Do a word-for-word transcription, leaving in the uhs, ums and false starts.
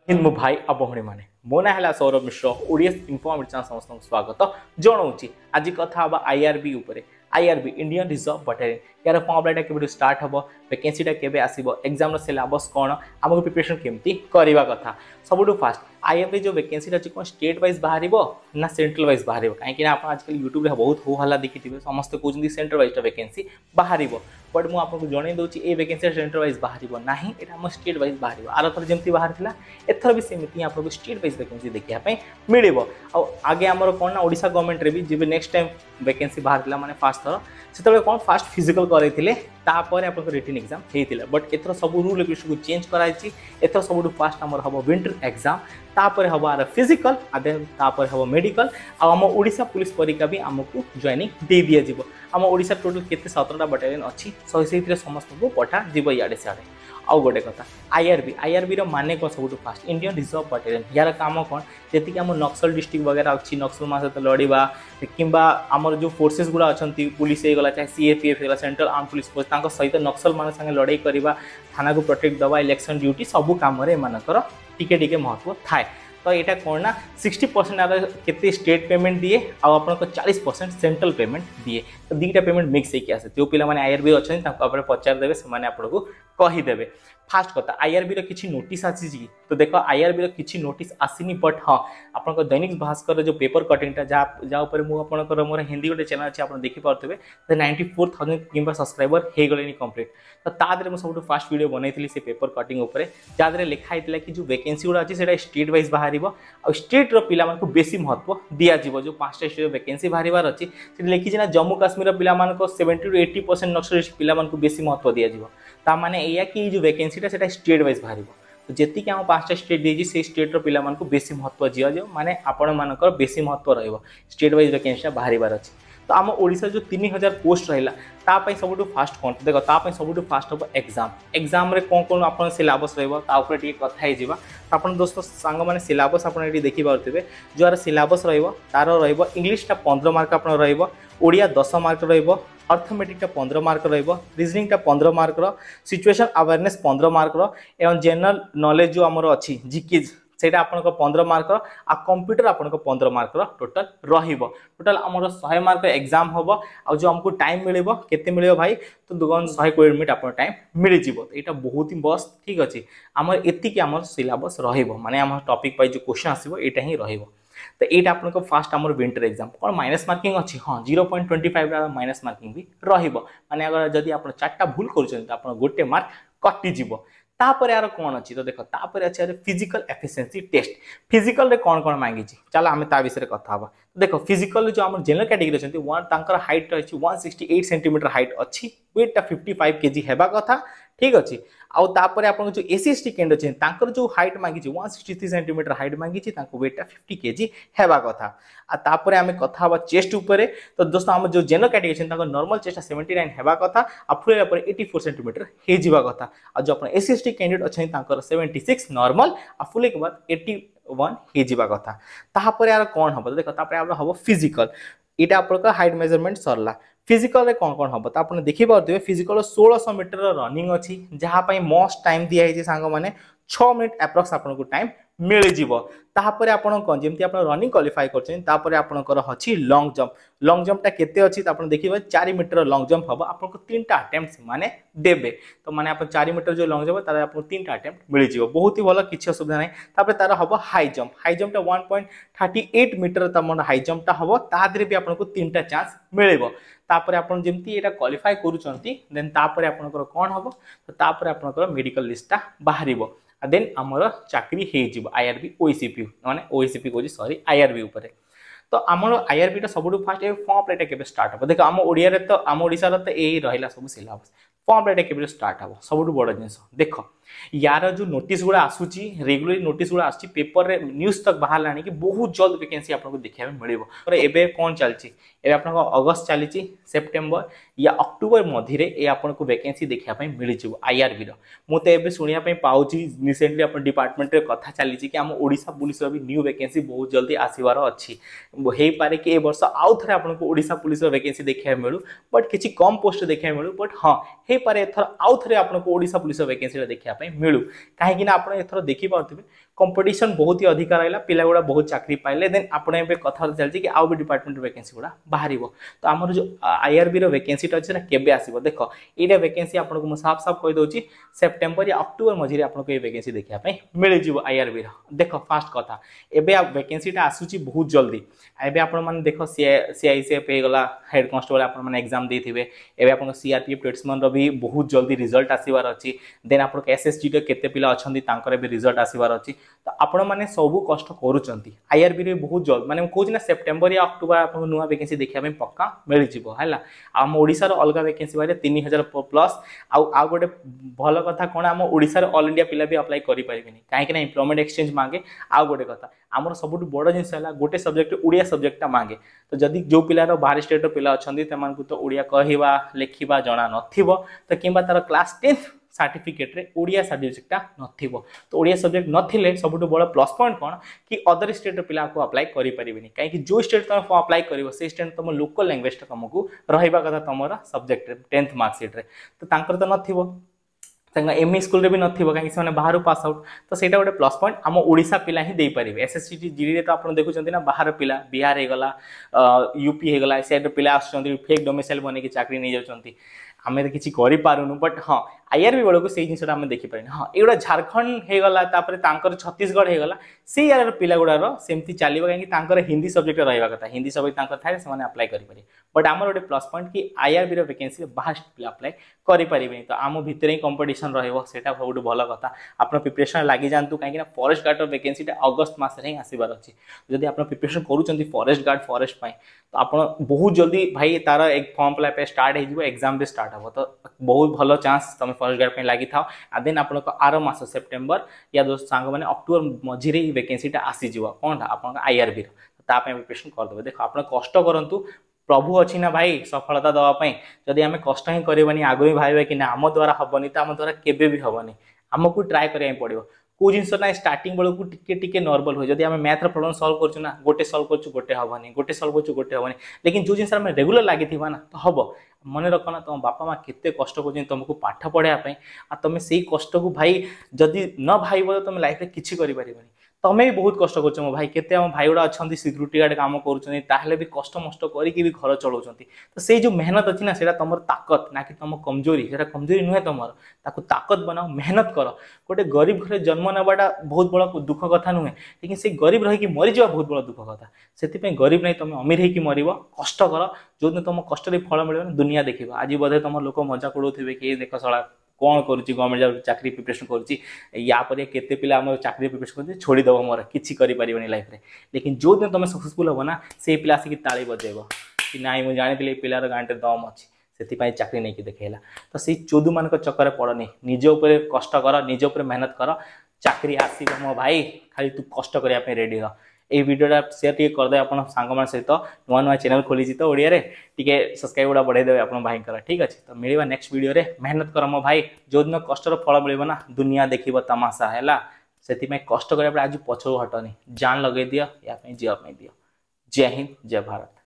हिंद मो भाई आ भौणी मैंने मो ना है सौरभ मिश्र ओडियस इनफॉर्म चैनल समस्त स्वागत जनाऊँगी आज कथा आईआरबी उपरे आईआरबी इंडियन रिजर्व बटालियन यार फॉर्म अप्लाई के स्टार्ट हम वैकेंसीटा केबे आसीबो एग्जाम सिलेबस कौन आमको प्रिपरेशन केमती करवा कथा सबुठु फास्ट आईआरबी जो वैकेंसी अच्छी कौन स्टेट वाइज बाहर ना सेंट्रल वाइज बाहर कहीं आजकल यूट्यूब रे बहुत हो हल्ला देखिए समस्त कहते सेंट्रल वाइज वैकेंसी बाहर बट मुझे आपको जन दूसरी ये वैकेंसी सेंट्रल वाइज बाहर ना यहाँ स्टेट वाइज बाहर आर थर जमी बाहर था एथर भी सेमती आपको स्टेट वाइज वैकेंसी देखापी मिल आगे आमर कौन ना ओडिशा गवर्नमेंट रे भी जब नेक्स्ट टाइम वैकेंसी बाहर था मैंने फास्ट थर से कौन फास्ट फिजिकल करते तापर आप रिटन एग्जाम होता बट एथर सब रूल रेगुलेशन को चेंज कराई एथर सब फास्ट आमर हम विंटर एग्जाम तापर हम आर फिजिकल तापर हम मेडिकल आम ओडिशा पुलिस परीक्षा भी आमको जॉइनिंग दे दि जाव आम ओडिशा टोटल केते सतरटा बटालियन अच्छी सौ से समस्त को पठा जीव इे सियाड़े आउ गोटे कथा आईआरबी आईआरबी माने कौन सब फास्ट इंडियन रिजर्व बटालियन यार काम कौन जी आम नक्सल डिस्ट्रिक्ट वगैरह अच्छी नक्सल मान सहित लड़वा कि आमर जो फोर्सेस गुड़ा अच्छा पुलिस होगा चाहे सीएपीएफ होगा सेंट्रल आर्म पुलिस फोर्स सहित नक्सल मान संगे लड़ाई करवा थाना को प्रोटेक्ट दवा इलेक्शन ड्यूटी सबू कम एमकर टिके टिके महत्व थाए तो यहाँ कौन ना सिक्सटी परसेंट आर के स्टेट पेमेंट दिए आप चालीस परसेंट सेंट्रल पेमेंट दिए तो दुईटा पेमेंट मिक्स होकर आसे जो पिला माने आईआरबी अच्छा पचारदे से आपको कहीदेवे फास्ट कथा आईआरबी रो किछि नोटिस आसी तो देख आईआरबी रो किछि नोटिस आसीनी बट हाँ आपन दैनिक भास्कर जो पेपर कटिंगटा जा ऊपर मु आपनकर मोर हिंदी गोटे चैनल अच्छे आप देखि पार्थे नाइंटी फोर थाउजेंड कि सब्सक्राइबर हो गले कंप्लीट तो तादरे मुझे सब फास्ट वीडियो बनई से पेपर कटिंग उपर जहाँ लिखाई कि जो वैकेंसी गुड़ा अच्छी से स्टेट वाइज बाहर आ स्टेट रो पिला बेसी महत्व दिज्व जो पांचटा स्टेट वैकेंसी बाहर अच्छी लिखी ना जम्मू काश्मीर पिला seventy two eighty percent Naxal पिला बेसी महत्व दिज्व ताने या कि जो वैकेंसीटा से स्टेट वाइज बाहर तो जी आम पांचटा स्टेट दी से स्टेट रो पिला बेसी महत्व दिज्व माने आपण मानकर बेसी महत्व रहिबो स्टेट वाइज वैकेंसी बाहर अच्छी तो आम ओडिशा जो तीन हजार पोस्ट रहा सब फास्ट कौन देख ताप सब फास्ट हम एग्जाम एग्जाम रे कौन कौन आप सिलेबस रही कथा हो आप दोस्त सांग मैंने सिलेबस आप देखी पारे जो आर सिलेबस तार इंग्लीशटा पंद्रह मार्क आप ओडिया दस मार्क अर्थमेटिकटा पंद्रह मार्क रीजनिंगटा पंद्रह मार्क सिचुएशन अवेयरनेस पंद्रह मार्क एवं जनरल नॉलेज जो आमर अच्छी जिकेज से पंद्रह मार्क आ कंप्यूटर आपको पंद्रह मार्क टोटाल रहिबो टोटाल आमर सौ मार्क एग्जाम हम आ जो हमको टाइम मिले केते मिले भाई तो दुगन सौ कोड़े मिनट आप टाइम मिल जाव तो यहाँ बहुत ही बस ठीक अच्छे आमर एतिक आमर सिलेबस रहिबो माने आम टॉपिक वाइज जो क्वेश्चन आसीबो एटा ही रहिबो तो यहाँ आपको फास्ट आमर विंटर एग्जाम कौन माइनस मार्किंग अच्छी हाँ zero point twenty five minus marking भी रहिबो माने अगर जदि आप चार्टा भूल कर गोटे मार्क कटिज तापर यार कौन अच्छी तो देख तापर अच्छे फिजिकल एफिशिएंसी टेस्ट फिजिकल रे कौन कौन मांगी चल आम ता विषय कथा हवा देख फिजिकल जो आम जनरल कैटेगरी अच्छी वन तांकर हाइट अच्छी one sixty eight centimetre height अच्छी वेटटा फिफ्टी फाइव केजी हेबा कथा ठीक अच्छे आउ तापर आपन जो एसी एसटी कैंडिडेट अच्छे तांकर जो हाइट मांगी one sixty three centimetre height मांगी वेटटा फिफ्टी केजी हेबा कथा आ तापर आमे कथा हवा चेस्ट ऊपर तो दोस्तों आम जो जनरल कैटेगरी अच्छे नॉर्मल चेस्ट सेवेंटी नाइन हेबा कथा आ फुलेला पर एटी फोर सेंटीमीटर हे जिबा कथा आ जो आपन एसी एसटी कैंडिडेट अच्छे तांकर सेवेंटी सिक्स नॉर्मल आ फुले के बाद एटी वन हे जिबा कथा तापर यार कौन हम देख तापर आम हम फिजिकल इटा आपन हाइट मेजरमेंट सरला फिजिकल रे कौन कौन हम तो आपने देखी पारे फिजिकल सोलह सौ मीटर रनिंग अच्छी जहाँ मस्ट टाइम दिखाई सांग मैंने छः मिनिट एप्रॉक्स आपको टाइम मिल जापर आप जमी आप रनिंग क्वालिफाई करपर अच्छी लॉन्ग जंप लॉन्ग जंपटा केते अच्छी तो आप देखिए चार मीटर लॉन्ग जंप हम आपको तीन टा अटेम्प्ट माने देबे तो माने आप चार मीटर जो लॉन्ग जंप तार आपको तीन टा अटेम्प्ट मिल जाव बहुत ही भल किसी असुविधा नहीं तापर तार हम हाई जंप हाई जंपटा one point thirty eight metre तम हाई जंपटा हम तादरे भी आपको तीन टा चांस मिल तापर आपन जमती एटा क्वालिफाई करूचंती देन तापर आपनकर कोन हबो तो तापर आपनकर मेडिकल लिस्टटा बाहरिबो देन आमर चाकरी हे जिवो आईआरबी ओईसीपी माने ओईसीपी कोजी सॉरी आईआरबी ऊपर तो आमर आईआरबी टा सबुठु फास्ट ए फॉर्म अप्लाई केबे स्टार्ट हबो देखो आम ओडिया रे तो आम ओडिसा रे तो एही रहिला सब सिलेबस फॉर्म अप्लाई केबे स्टार्ट हबो सबुठु बड़ जिंस देखो यार जो नोटिस गुड़ा आसूची रेगुलर नोटिस गुड़ा आसूची पेपर रे न्यूज तक बाहर लानी कि बहुत जल्द वैकेंसी आपको देखा मिल एबे कौन चलती एबे आपनको अगस्त चली सेप्टेम्बर या अक्टोबर मध्य ये आपको वैकेंसी देखापी मिल जाव आईआरबी मुझे एबे शुणा पाऊँगी रिसेंटली आप डिपार्टमेंट रे कथा चली कि आम ओडिशा पुलिस भी न्यू वैकेंसी बहुत जल्दी आसबार अच्छी हो पारे कि ए वर्ष आउ थे आपको ओडिशा पुलिस वैकेंसी देखा मिलू बट किसी कम पोस्ट देखा मिलू बट हाँ हो पारे एथर आउ थे आपको ओडिशा पुलिस वैकेंसी देखा मिलू कहीं आप एथर देखिपे कंपटीशन बहुत ही अधिक रहा पिला गुड़ा बहुत चाकरी पाइले देन आपण एबे कथा चलछि कि आउ भी डिपार्टमेंट वैकेंसी गुड़ा बाहरिबो तो आमर जो आईआरबी रो वैकेंसी टा अछि ना केबे आसीबो देखो एटा वैकेंसी आपन को साफ साफ कहि दोछि सेप्टेम्बर या अक्टोबर मझिरे आपन को ए वैकेंसी देखिया पई मिल जिवो आईआरबी रो देखो फास्ट कथा एबे आ वैकेंसी टा आसुची बहुत जल्दी एबे आपण माने देखो सीआईसीएफ पे गला हेड कांस्टेबल आपण माने एग्जाम देथिबे एबे आपण सीआरपीएफ ट्रेड्समैन रो भी बहुत जल्दी रिजल्ट आसीबार अछि देन आपण एसएसजी रो केते पिला अछंती तांकर भी रिजल्ट आसीबार अछि तो आपण माने सब कष्ट करूचंती आईआरबी रे बहुत जल्द माने कोज ना सेप्टेम्बर या अक्टोबर आपण नुवा वैकेंसी देखिया में पक्का मिल जिवो हैला हम ओडिसा रो अलगा वैकेंसी बारे तीन हज़ार प्लस आ आ गोटे भल कथा कोन हम ओडिसा रो ऑल इंडिया पिला भी अप्लाई करि परिबेनी काहे कि ना एम्प्लॉयमेंट एक्सचेंज मांगे आ गोटे कथा हमर सबुठ बड़ जिंस है गोटे सब्जेक्ट उड़िया सब्जेक्ट मांगे तो जदि जो पिलार बाहर स्टेट पिला अछंती तेमान को तो उड़िया कहवा लेखिबा जणा नथिबो तो किंबा तार क्लास टेंथ सर्टिफिकेट रे उड़िया सब्जेक्टा नथिबो तो उड़िया सब्जेक्ट नथिले सबुठ बड़ प्लस पॉइंट कोन कि अदर स्टेट पिला को अप्लाई करि परिबेनी काहे कि जो स्टेट तुम अप्लाई करिवो से स्टेट तुम लोकल लैंग्वेज तुमको रहिबा कथा तुमरा सब्जेक्ट टेंथ मार्कशीट रे तो तांकर तो नथिबो एमई स्कूल रे भी नथिबो काहे कि बाहर पास आउट तो सेटा गोटे प्लस पॉइंट आम ओडिशा पिला ही दे पारिबे एसएससी जीडी रे तो आपण देखुचंती ना बाहर पिला बिहार हे गला यूपी हे गला सेट पिला आछंती फेक डोमिसाइल बने कि चाकरी नै जाउचंती आमे तो किछि करि पारुनु बट हां आईआरबी बेलो को से जिनसटा आमे देखि पारिन हां एगुडा झारखंड हे गला तापर तांकर छत्तीसगढ़ हे गला से यार पिला गुडार सेमती चलिबो काहे कि तांकर हिंदी सब्जेक्ट रहइबा कथा हिंदी सब्जेक्ट तांकर थाए से माने अप्लाई करि पारि बट हमर गोटे प्लस पॉइंट कि आईआरबी रो वैकेंसी बाहर पिला अप्लाई करि पारिबे तो आम भितर ही कंपटीशन रहइबो सेटा बहुत भलो कथा आपन प्रिपरेशन लागि जानतु काहे कि ना फॉरेस्ट गार्ड रो वैकेंसी टा अगस्त मास रे आसीबार अछि जदि आपन प्रिपरेशन करूचंती फॉरेस्ट गार्ड फॉरेस्ट पाई तो आपन बहुत जल्दी भाई तार एक फॉर्म अप्लाई पे स्टार्ट हे जिवो एग्जाम भी स्टार्ट हो तो बहुत भलो चांस तमे फॉरेस्ट गार्ड पे लागि थाओ आ देन आपन को आरो मास सेप्टेम्बर या दोस्त सांग माने अक्टोबर मझिरे ही वैकेंसी टा आसी जिवो कोनटा आपन आईआरबी रो ता पे प्रिपरेशन कर देबे देखो आपन कष्ट करंतु प्रभु अच्छी ना भाई सफलता दवाई जदि आम कष्ट ही करवानी आगु ही भाई कि ना आम द्वारा हेनी तो आम द्वारा केबे भी हेनी आमको ट्राए करा पड़ो कौ जिन ना स्टार्टिंग बेलू टिके टिके नॉर्मल हुए जब आम मैथ प्रॉब्लम सॉल्व करछु ना गोटे सॉल्व करछु गोटे हेनी गोटे सॉल्व करछु गोटे हेनी लेकिन जो जिन रेगुलर लगी ना तो हम मन रख ना तुम बापा माँ केते कष्ट कर तुमको पाठ पढ़ाई तुम से कष्ट को भाई जदि न भाईब तुम लाइफ में किसी कर तमें भी बहुत कष्ट कर मो भाई केते हम भाई गुड़ा अच्छा सिक्यूरीटी गार्ड काम कर भी कष्ट मस्ट करके भी घर चलाउछंती तो से जो मेहनत अच्छी ना सेटा तुम ताकत ना कि तुम कमजोरी सेटा कमजोरी नुहे तुम ताकू ताकत बनाओ मेहनत कर गोटे गरीब घर जन्म नाटा बहुत बड़ा दुख कथा नुहे लेकिन से गरीब रही मरीजा बहुत बड़ा दुख कथा से गरीब नहीं तुम अमीर होकर मर कष्ट कर जो दिन तुम कष्ट फल मिले दुनिया देख आज बोधे तुम लोक मजा उड़ाऊे कि देख सला कौन करुच्ची गवर्नमेंट जॉब चाकरी प्रिपरेशन करुच्ची या पर केते पिला आम चाकरी प्रिपरेशन कर छोड़ीदेव मोर किसी करें लाइफ रे लेकिन जो दिन तुम सक्सेसफुल हम ना से पिला आसिक ताली बजेब कि ना मुझे जानी पिलार गांटे दम अच्छी से चाकरी नहीं देखला तो से चौदह मान चक्कर पड़नी निज उपर कष्ट कर निज उपर मेहनत कर चाकरी आसो मो भाई खाली तू कष्ट करने रेडी रह ये वीडियोटा शेयर टी करदे अपन सांग मान सहित नुआ नुआ चैनल खोली तो ओडिया रे टिके सब्सक्राइब गुड़ा बढ़ाई देवे अपन भाई ठीक अच्छे तो मिलवा नेक्स्ट वीडियो रे मेहनत कर मो भाई जो दिन कष्टर फल मिल ना दुनिया देखिब तमाशा है से कष्ट कर आज पछू हटनी जान लगे दियो या जीवा दियो जय हिंद जय भारत।